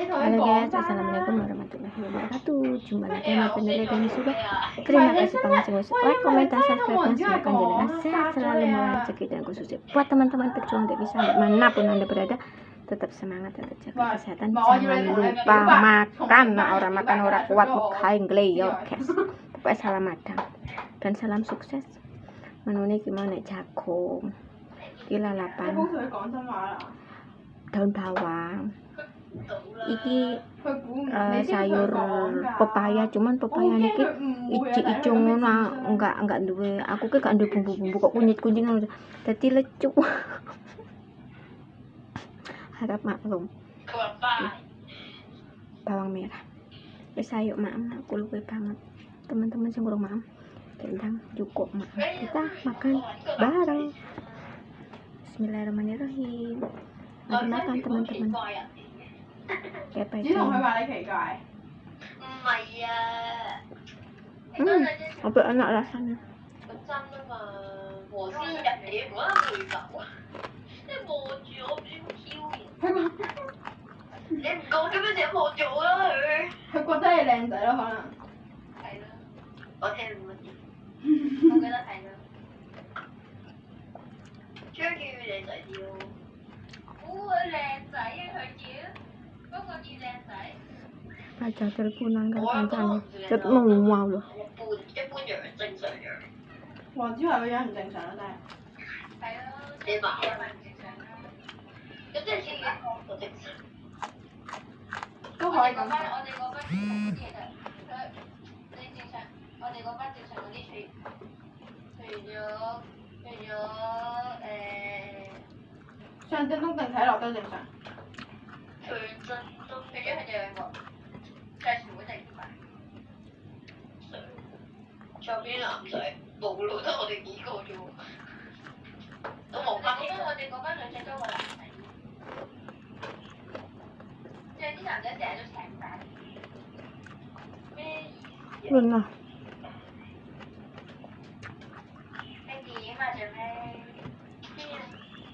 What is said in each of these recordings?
Halo guys, assalamualaikum warahmatullahi wabarakatuh. Jumpa lagi sama channel Dani Suba. Terima kasih banget sudah like, komentar, subscribe, dan semoga jenengan sehat selalu, murah rezeki dan khususnya buat teman-teman pejuang devisa manapun anda berada. Tetap semangat, tetap jaga kesehatan. Jangan lupa makan, orang makan orang kuat mekain gleyor guys. Pokoknya salam madang dan salam sukses. Menune gimana jagung, lalapan, daun bawang. Iki sayur pepaya, cuman pepaya niki ijo ngono enggak duwe. Aku ke gak duwe bumbu-bumbu kok kunyit-kunyit ngono. Dadi lecu. Harap maklum. Bawang merah. Wis ayo maem, aku lupa banget. Teman-teman sing kurang maem. Gendang cukup maem. Kita makan bareng. Bismillahirrahmanirrahim. Mari makan teman-teman. Kayak apa? Apa enak rasanya? Aja terpunang kan kancane，即冇話喎。一般人正常樣。黃子華個樣唔正常啦，真係。係咯。你話係咪唔正常啦？咁即係似個正常。都可以咁。我哋嗰班其實你正常，我哋嗰班正常嗰啲除咗上正東定睇落都正常。上正東，除咗佢哋兩個。全部正常。上邊男仔冇咯，得我哋幾個啫喎，都冇乜。我哋嗰班女仔多過男仔，即係啲男仔成日都請晒。咩意思啊？亂啊！你點啊？做咩？咩啊？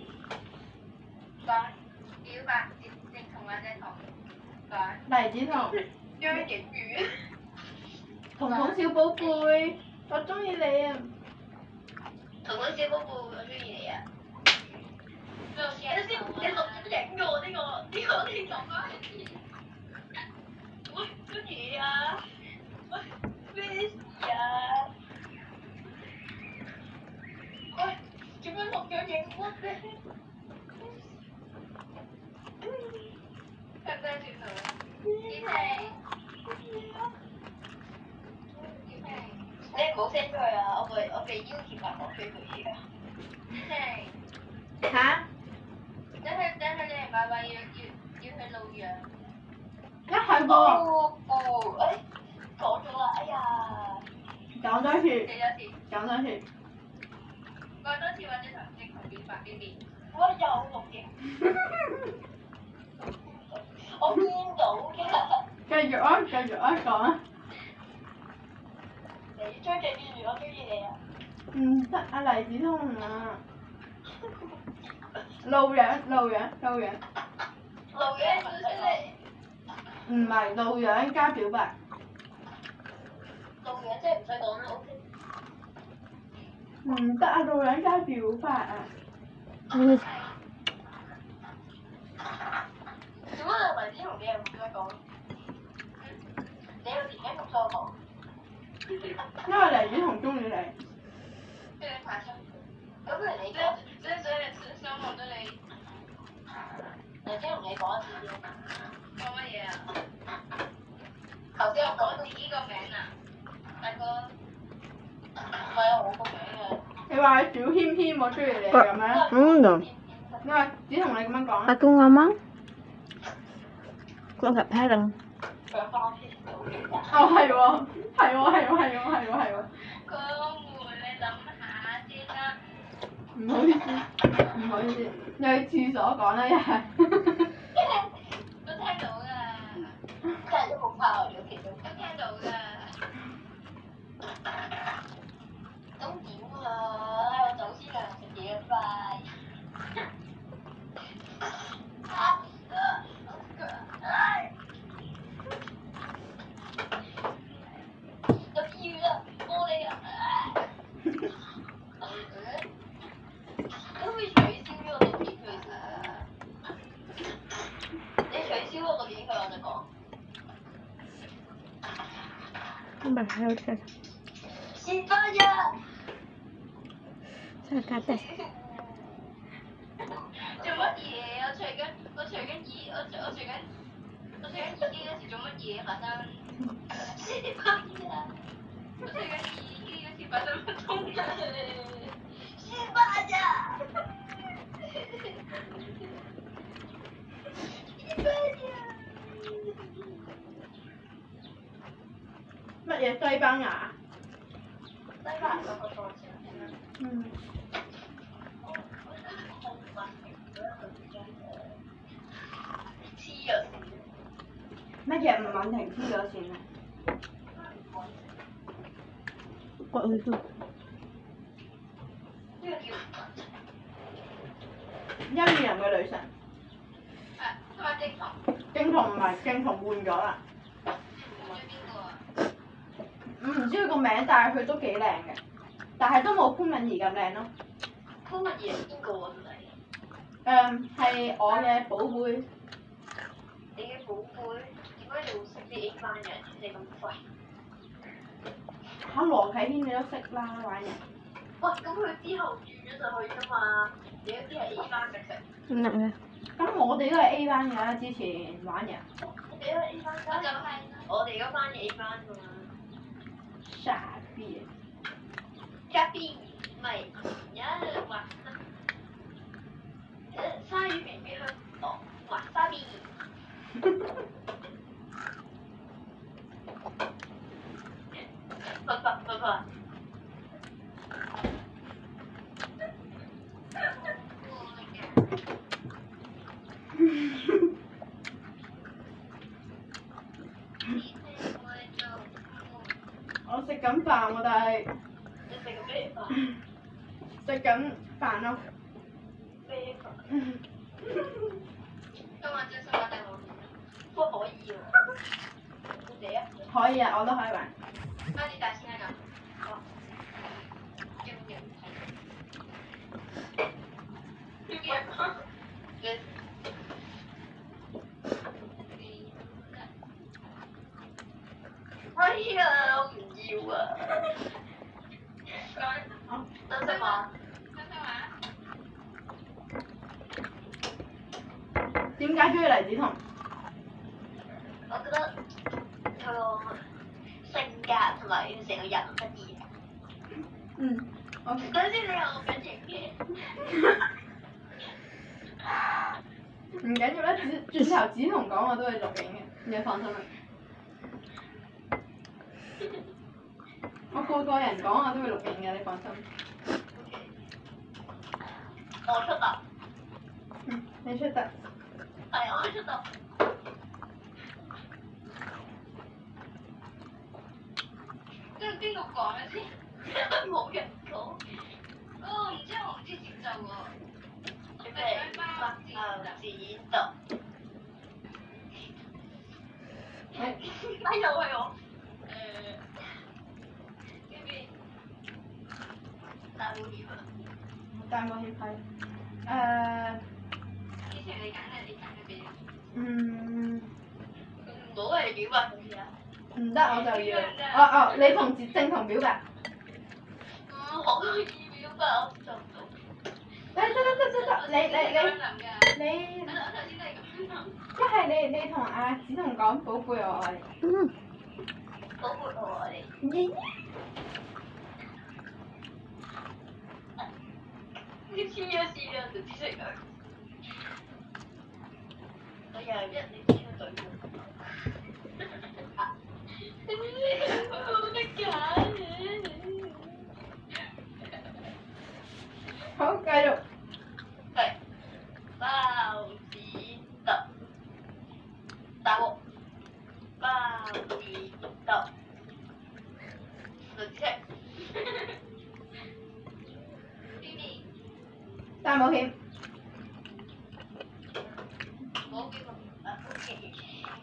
講表白直同或者同講。黎子彤。張景宇，彤彤小寶貝，我中意你啊！彤彤小寶貝，我中意你啊！你錄影嘅喎呢個講翻先。喂，乜嘢啊？喂，咩事啊？喂，做咩錄咗影乜啫？得唔得轉頭？依婷。你唔好 send 出去啊！我被要求發放飛回啊！嚇？等佢哋爸爸要去露陽。係喎。講咗啦！哎呀。講多次。講多次或者同正同表白呢邊。我有錄影。我見到㗎。繼續啊，講啊！你張敬宇，我中意你啊！唔得啊，黎子通啊！露樣。唔係露樣加表白。露樣即係唔使講啦 ，OK。唔得啊，露樣加表白啊！點解黎子通你又唔想講？你有時間讀數學。因為黎子彤中意你。即係排生。咁不如你講。即係想學咗你。黎子彤你講一次先。講乜嘢啊？頭先我講自己個名啊，大哥。唔係啊，我個名啊。你話小謙謙我中意你咁樣？你話子彤你咁樣講。Aku ngomong. Kok nggak bareng? 哦，係喎。佢誤會你諗下先啦。唔好意思，你去廁所講啦，一係。都聽到㗎。真係都好怕我哋屋企都聽到㗎。咁點啊？我走先啦，食嘢快。 唔係喺度食。 先翻呀！ 真係假的？ 做乜嘢？我隨緊耳機嗰時做乜嘢發生？先翻呀！我隨緊耳機嗰時發生乜東西？先翻呀！先翻呀！乜嘢西班牙？西班牙個個字嗯。黐咗線。乜嘢唔穩定黐咗線啊？ 國語都。 呢個叫陰陽嘅女神。同埋京彤。京彤唔係，京彤換咗啦。換咗邊個啊？唔知佢個名，但係佢都幾靚嘅，但係都冇潘敏儀咁靚咯。潘敏儀係邊個啊？係我嘅寶貝。你嘅寶貝？點解你會識啲 A 班嘅？你咁廢。嚇羅啟軒你都識啦，玩人。喂，咁佢之後轉咗上去㗎嘛？你嗰啲係 A 班直食。 唔係啊。 咁我哋都係 A 班㗎，之前玩人。我哋都係 A 班㗎。我就係我哋嗰班 A 班㗎嘛。傻逼。傻逼，咪呀話。鯊魚片邊香港話沙逼。不。我食緊飯喎，但係你食緊咩飯？食緊飯咯。咩飯？今晚真心話定冇？不過可以喎。你啊？可以啊，我都可以玩。那你打先那個。哦。要唔要？哎呀，我唔要啊！真心話。點解中意黎子彤？我覺得佢個性格同埋成個人得意。我等先，你有個表情嘅。唔緊要啦，轉頭子彤講我都會錄影嘅，你放心啦。我個人講我都會錄影嘅，你放心。我出答。你出答。係，我出答。跟住邊個講嘅先？冇人講。我唔知節奏喎。準備指導。又係我。呢邊大保險啊！大保險係之前你揀係你揀嘅邊？唔好嚟表白好似啊！唔得我就要。你同正同表白。唔可以表白，我做唔到。得，你。一係你同阿子彤講寶貝我愛你。寶貝我愛你。你黐咗線啊！就知識佢。我又一你黐咗嘴喎。冇得揀。好，繼續。係。包子揼。大鑊。包子揼。綠色。大冒險。冇幾個，OK。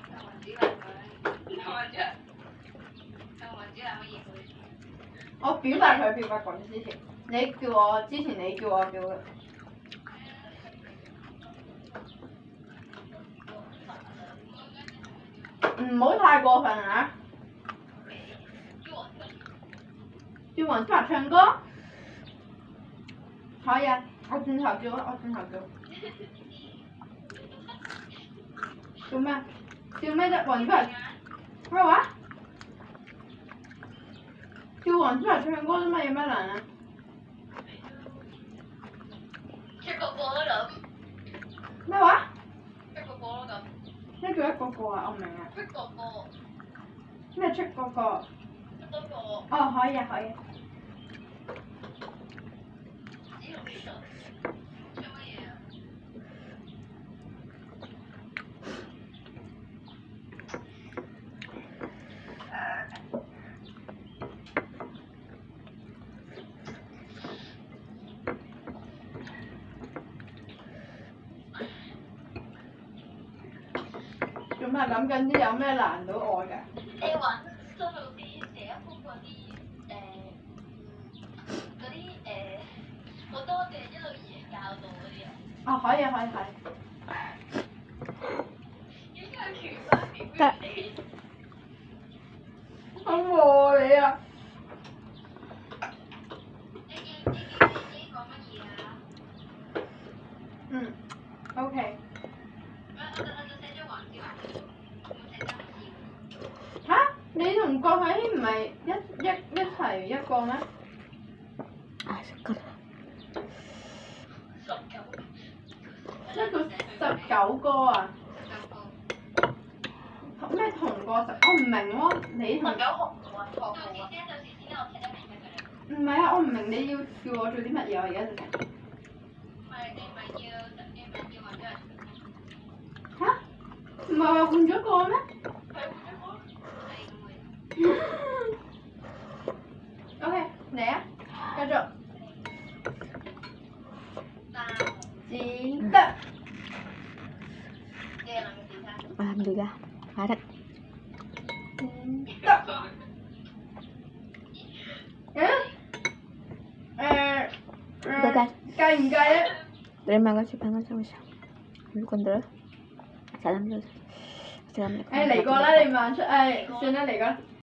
我表白佢表白過之前，你叫我叫嘅。唔好太過分啊！ 叫黃子華唱歌？可以啊，我轉頭叫啊，我轉頭叫。做咩？叫咩啫？黃子華咩話？叫黃子華唱歌啫嘛，有咩難啊？出個歌咯咁。咩話？出個歌咯咁。咩叫一個個啊？我唔明啊。出個歌。咩出個個？出個個。哦，可以啊，可以。做咩諗緊啲有咩難到我㗎？你揾蘇老師寫一封嗰啲好多嘅一路以嚟教導嗰啲啊。哦，可以啊，可以。應該係全班表你。好餓你啊！你講乜嘢啊？OK。嚇！你同郭海軒唔係一齊一個咩？ 啊，食個。 一個19個啊！咩同個10？我唔明喎，你同唔係啊！我唔明你要叫我做啲乜嘢啊！而家直情。嚇？唔係話換咗個咩？OK，嚟啊！繼續。剪得。 Alhamdulillah, harap. 剪得。 Gagal. 計唔計啊？ Terima kasih banget sama siya. Bukan dulu. Assalamualaikum. 嚟過啦，你慢出，算啦嚟過。